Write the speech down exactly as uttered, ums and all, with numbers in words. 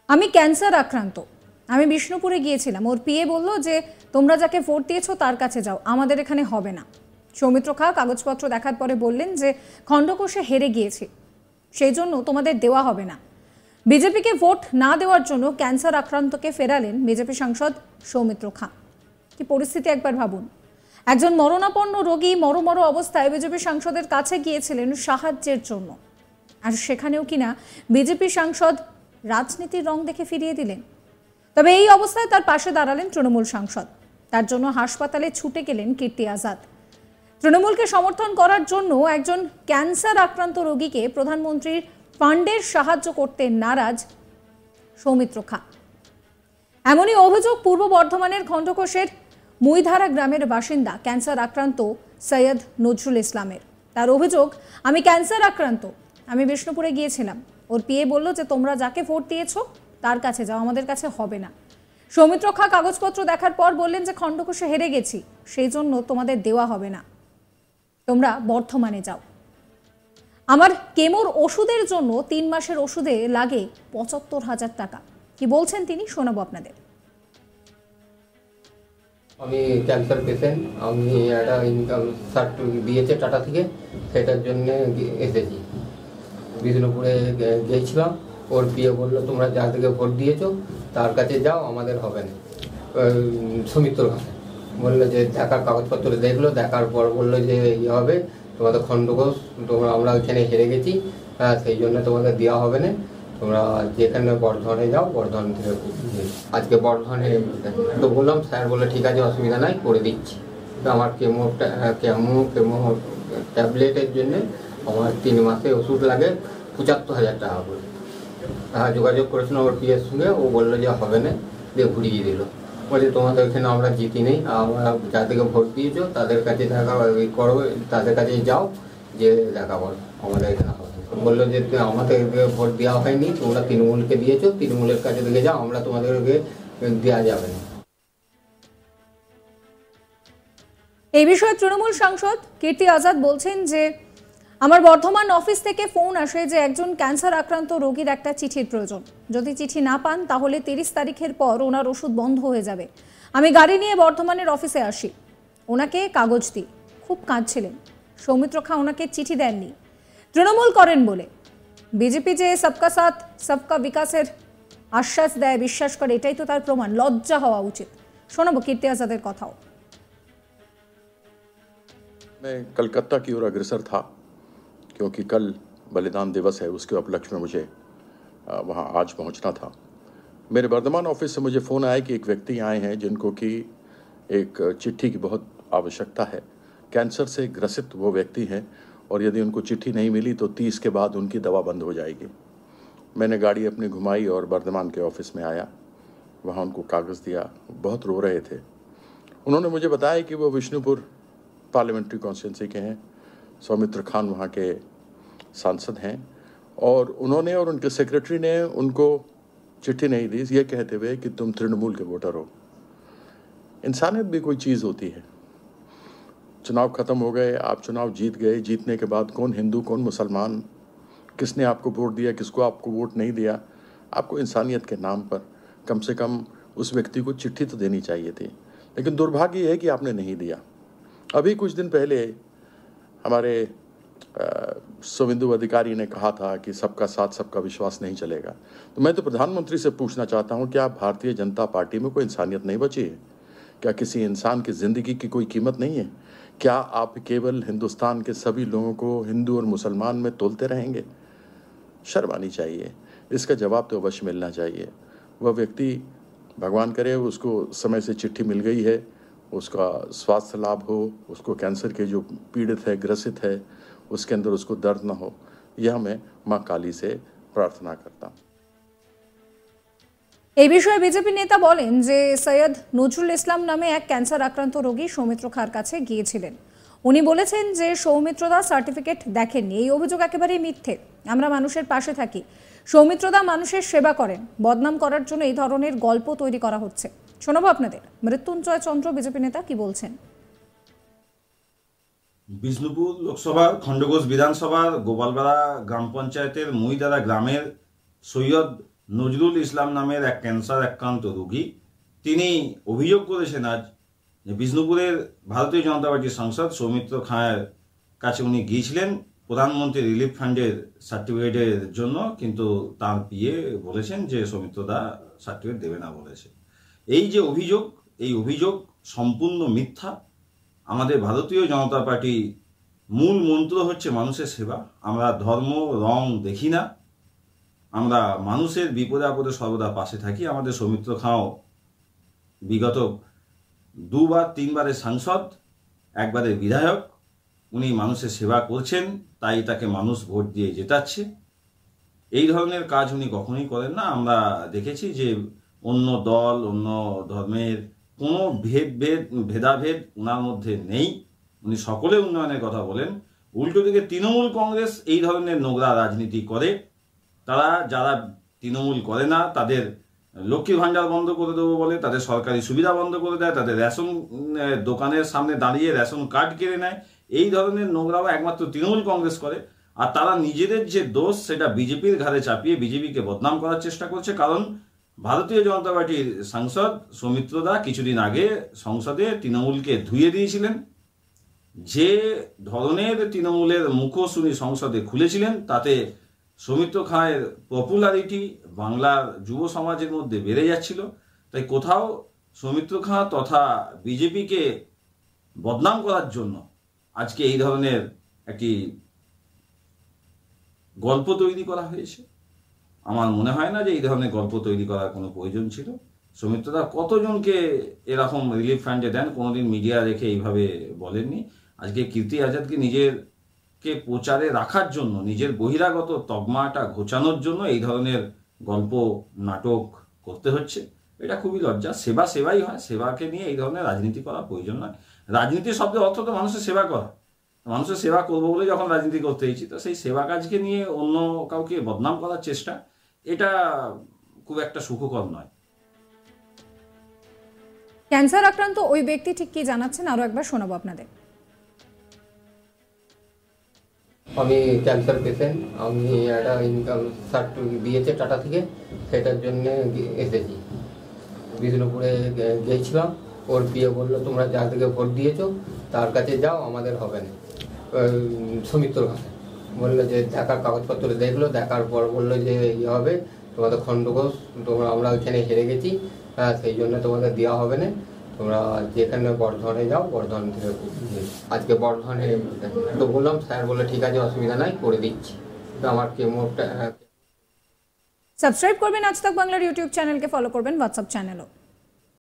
আমি ক্যান্সার আক্রান্ত, আমি বিষ্ণুপুরে গিয়েছিলাম, ওর পিএ বলল যে তোমরা যাকে ভোট দিয়েছো তার কাছে যাও, আমাদের এখানে হবে না। সৌমিত্র খা কাগজপত্র দেখার পরে বললেন যে খণ্ডকোষে হেরে গিয়েছি, সেই জন্য তোমাদের দেওয়া হবে না। বিজেপিকে ভোট না দেওয়ার জন্য ক্যান্সার আক্রান্তকে ফেরালেন বিজেপি সাংসদ সৌমিত্র খা। কি পরিস্থিতি একবার ভাবুন, একজন মরণাপন্ন রোগী মরমর অবস্থায় বিজেপি সাংসদের কাছে গিয়েছিলেন সাহায্যের জন্য, আর সেখানেও কিনা বিজেপি সাংসদ রাজনীতির রং দেখে ফিরিয়ে দিলেন। তবে এই অবস্থায় তার পাশে দাঁড়ালেন তৃণমূল সাংসদ, তার জন্য হাসপাতালে ছুটে গেলেন কীর্তি আজাদ। তৃণমূলকে সমর্থন করার জন্য একজন ক্যান্সার আক্রান্ত রোগীকে প্রধানমন্ত্রীর ফান্ডের সাহায্য করতে নারাজ সৌমিত্র খা। এমনই অভিযোগ পূর্ব বর্ধমানের খণ্ডকোষের মুইধারা গ্রামের বাসিন্দা ক্যান্সার আক্রান্ত সৈয়দ নজরুল ইসলামের। তার অভিযোগ, আমি ক্যান্সার আক্রান্ত, আমি বিষ্ণুপুরে গিয়েছিলাম, ওর পিএ বলল যে তোমরা যাকে ভোট দিয়েছো তার কাছে যাও, আমাদের কাছে হবে না। সৌমিত্র খা কাগজপত্র দেখার পর বললেন যে খণ্ডকোষে হেরে গেছি, সেই জন্য তোমাদের দেওয়া হবে না, তোমরা বর্ধমানে যাও। আমার কেমোর ওষুধের জন্য তিন মাসের ওষুধে লাগে পঁচাত্তর হাজার টাকা। কি বলছেন তিনি, শোনাবো আপনাদের। আমি ক্যান্সার পেশেন্ট, আমি একটা ইনকাম সার্টিফিকেট দিয়েছে টাটা থেকে, সেটার জন্য এসেছি। বিষ্ণুপুরে গিয়েছিলাম, ওর পিএ বললো তোমরা যার থেকে ভোট দিয়েছো তার কাছে যাও, আমাদের হবে না। সৌমিত্র কাছে বললো যে দেখার কাগজপত্র দেখলো, দেখার পর বললো যে ইয়ে হবে তোমাদের খণ্ডকোষ, তোমরা আমরা ওইখানে হেরে গেছি, সেই জন্য তোমাদের দেওয়া হবে না, তোমরা যেখানে বর্ধমানে যাও, বর্ধমান থেকে। আজকে বর্ধমানে তো বললাম, স্যার বললো ঠিক আছে অসুবিধা নাই, করে দিচ্ছি। আমার কেমো কেমো কেমো ট্যাবলেটের জন্যে আমার তিন মাসে ওষুধ লাগে পঁচাত্তর হাজার টাকা করে। হ্যাঁ, যোগাযোগ করেছিলাম ওর পিএর সঙ্গে, ও বললো যে হবে না, দিয়ে ঘুরিয়ে দিল। বলছে তোমাদের ওইখানে আমরা জিতি নেই, আমরা যাদেরকে ভোট দিয়েছো তাদের কাছে দেখা করো, তাদের কাছে যাও, যে দেখা করো, আমাদের এখানে হবে। বললো যে আমাদেরকে ভোট দেওয়া হয়নি, তোমরা তৃণমূলকে দিয়েছো, তৃণমূলের কাছে থেকে যাও, আমরা তোমাদেরকে দেওয়া যাবে না। এই বিষয়ে তৃণমূল সাংসদ কীর্তি আজাদ বলছেন যে আমার বর্ধমান অফিস থেকে ফোন আসে যে একজন ক্যান্সার আক্রান্ত রোগীর একটা চিঠির প্রয়োজন, যদি চিঠি না পান তাহলে তিরিশ তারিখের পর ওনার ওষুধ বন্ধ হয়ে যাবে। আমি গাড়ি নিয়ে বর্ধমানের অফিসে আসি, ওনাকে কাগজ দিই, খুব কাঁদছিলেন। সৌমিত্র খা ওনাকে চিঠি দেননি, তৃণমূল করেন বলে। বিজেপি যে সবকা সাথ সবকা বিকাশের আশ্বাস দেয়, বিশ্বাস করে, এটাই তো তার প্রমাণ। লজ্জা হওয়া উচিত। শোনাবো কীর্তি আজাদের কথাও। मैं कलकत्ता की ओर अग्रसर था, क्योंकि कल बलिदान दिवस है, उसके उपलक्ष्य में मुझे वहाँ आज पहुँचना था। मेरे वर्धमान ऑफिस से मुझे फ़ोन आया कि एक व्यक्ति आए हैं जिनको कि एक चिट्ठी की बहुत आवश्यकता है। कैंसर से ग्रसित वो व्यक्ति हैं और यदि उनको चिट्ठी नहीं मिली तो तीस के बाद उनकी दवा बंद हो जाएगी। मैंने गाड़ी अपनी घुमाई और वर्धमान के ऑफिस में आया, वहाँ उनको कागज़ दिया। बहुत रो रहे थे। उन्होंने मुझे बताया कि वो विष्णुपुर पार्लियामेंट्री कॉन्स्टिट्यूंसी के हैं, सौमित्र खान वहाँ के सांसद हैं, और उन्होंने और उनके सेक्रेटरी ने उनको चिट्ठी नहीं दी, ये कहते हुए कि तुम तृणमूल के वोटर हो। इंसानियत भी कोई चीज़ होती है। चुनाव ख़त्म हो गए, आप चुनाव जीत गए, जीतने के बाद कौन हिंदू कौन मुसलमान, किसने आपको वोट दिया किसको आपको वोट नहीं दिया, आपको इंसानियत के नाम पर कम से कम उस व्यक्ति को चिट्ठी तो देनी चाहिए थी। लेकिन दुर्भाग्य है कि आपने नहीं दिया। अभी कुछ दिन पहले हमारे शुभेंदु अधिकारी ने कहा था कि सबका साथ सबका विश्वास नहीं चलेगा। तो मैं तो प्रधानमंत्री से पूछना चाहता हूं, क्या भारतीय जनता पार्टी में कोई इंसानियत नहीं बची है? क्या किसी इंसान की ज़िंदगी की कोई कीमत नहीं है? क्या आप केवल हिंदुस्तान के सभी लोगों को हिंदू और मुसलमान में तोलते रहेंगे? शर्म आनी चाहिए। इसका जवाब तो अवश्य मिलना चाहिए। वह व्यक्ति, भगवान करे उसको समय से चिट्ठी मिल गई है, उसका स्वास्थ्य लाभ हो, उसको कैंसर के जो पीड़ित है ग्रसित है उसके अंदर उसको दर्द ना हो, यह मैं माँ काली से प्रार्थना करता हूँ। এই বিষয়ে বিজেপি নেতা বলেন যে সৈয়দ নজরুল ইসলাম নামে এক ক্যান্সার আক্রান্ত রোগী সৌমিত্র খার কাছে গিয়েছিলেন। উনি বলেছেন যে সৌমিত্রদা সার্টিফিকেট দেখেননি। এই অভিযোগ একেবারেই মিথ্যে। আমরা মানুষের পাশে থাকি, সৌমিত্রদা মানুষের সেবা করেন, বদনাম করার জন্য এই ধরনের গল্প তৈরি করা হচ্ছে। শোনাবো আপনাদের মৃত্যুঞ্জয় চন্দ্র বিজেপি নেতা কি বলছেন। বিষ্ণুপুর লোকসভার খণ্ডঘোষ বিধানসভার গোপালপাড়া গ্রাম পঞ্চায়েতের মুইদারা গ্রামের সৈয়দ নজরুল ইসলাম নামের এক ক্যান্সার আক্রান্ত রোগী, তিনি অভিযোগ করেছেন আজ যে বিষ্ণুপুরের ভারতীয় জনতা পার্টির সাংসদ সৌমিত্র খাঁয়ের কাছে উনি গিয়েছিলেন প্রধানমন্ত্রী রিলিফ ফান্ডের সার্টিফিকেটের জন্য, কিন্তু তার পিএ বলেছেন যে সৌমিত্র দা সার্টিফিকেট দেবে না বলেছে। এই যে অভিযোগ, এই অভিযোগ সম্পূর্ণ মিথ্যা। আমাদের ভারতীয় জনতা পার্টি মূল মন্ত্র হচ্ছে মানুষের সেবা। আমরা ধর্ম রং দেখি না, আমরা মানুষের বিপদে আপদে সর্বদা পাশে থাকি। আমাদের সৌমিত্র খাঁও বিগত দুবার তিনবারের সাংসদ, একবারের বিধায়ক, উনি মানুষের সেবা করছেন, তাই তাকে মানুষ ভোট দিয়ে জেতাচ্ছে। এই ধরনের কাজ উনি কখনোই করেন না। আমরা দেখেছি যে অন্য দল, অন্য ধর্মের কোনো ভেদ ভেদ ভেদাভেদ ওনার মধ্যে নেই। উনি সকলে উন্নয়নের কথা বলেন। উল্টো দিকে তৃণমূল কংগ্রেস এই ধরনের নোংরা রাজনীতি করে। তারা যারা তৃণমূল করে না তাদের লক্ষ্মী ভাণ্ডার বন্ধ করে দেবো বলে, তাদের সরকারি সুবিধা বন্ধ করে দেয়, তাদের রেশন দোকানের সামনে দাঁড়িয়ে রেশন কার্ড কেড়ে নেয়। এই ধরনের নোংরাও একমাত্র তৃণমূল কংগ্রেস করে। আর তারা নিজেদের যে দোষ সেটা বিজেপির ঘাড়ে চাপিয়ে বিজেপিকে বদনাম করার চেষ্টা করছে। কারণ ভারতীয় জনতা পার্টির সাংসদ সৌমিত্র দা কিছুদিন আগে সংসদে তৃণমূলকে ধুয়ে দিয়েছিলেন। যে ধরনের তৃণমূলের মুখোশ উনি সংসদে খুলেছিলেন তাতে সৌমিত্র খাঁয়ের পপুলারিটি বাংলার যুব সমাজের মধ্যে বেড়ে যাচ্ছিল। তাই কোথাও সৌমিত্র খাঁ তথা বিজেপিকে বদনাম করার জন্য আজকে এই ধরনের একটি গল্প তৈরি করা হয়েছে। আমার মনে হয় না যে এই ধরনের গল্প তৈরি করার কোনো প্রয়োজন ছিল। সৌমিত্রদা কতজনকে এরকম রিলিফ ফান্ডে দেন, কোনোদিন মিডিয়া রেখে এইভাবে বলেননি। আজকে কীর্তি আজাদকে নিজেরকে প্রচারে রাখার জন্য, নিজের বহিরাগত তকমাটা ঘোচানোর জন্য এই ধরনের গল্প নাটক করতে হচ্ছে। এটা খুবই লজ্জা। সেবা সেবাই হয়, সেবাকে নিয়ে এই ধরনের রাজনীতি করা প্রয়োজন নয়। রাজনীতির শব্দের অর্থ তো মানুষের সেবা করা। মানুষের সেবা করবো বলে যখন রাজনীতি করতে হয়েছি, তো সেই সেবা কাজকে নিয়ে অন্য কাউকে বদনাম করার চেষ্টা, এটা খুব একটা সুখকর নয়। ক্যান্সার আক্রান্ত ওই ব্যক্তি ঠিক কি জানাচ্ছেন আরো একবার শোনাবো আপনাদের। আমি ক্যান্সার পেশেন্ট, আমি একটা ইনকাম সার্টিফিকেট দিয়েছে টাটা থেকে, সেটার জন্য এসেছি। বিষ্ণুপুরে গিয়েছিলাম, ওর পিএ বললো তোমরা যার থেকে ভোট দিয়েছো তার কাছে যাও, আমাদের হবে না। সৌমিত্র কাছে বললো যে দেখার কাগজপত্র দেখলো, দেখার পর বললো যে ইয়ে হবে তোমাদের খণ্ডঘোষ, তোমরা আমরা ওইখানে হেরে গেছি, হ্যাঁ সেই জন্য তোমাদের দেওয়া হবে না, তোমরা যেখানে বর্ধমানে যাও, বর্ধমান থেকে আজকে বর্ধমানে তো বললাম, স্যার বললো ঠিক আছে অসুবিধা নাই করে দিচ্ছি। তো আমার কেমোটা সাবস্ক্রাইব করবেন আজ তাক বাংলার ইউটিউব চ্যানেলকে, ফলো করবেন হোয়াটসঅ্যাপ চ্যানেলও।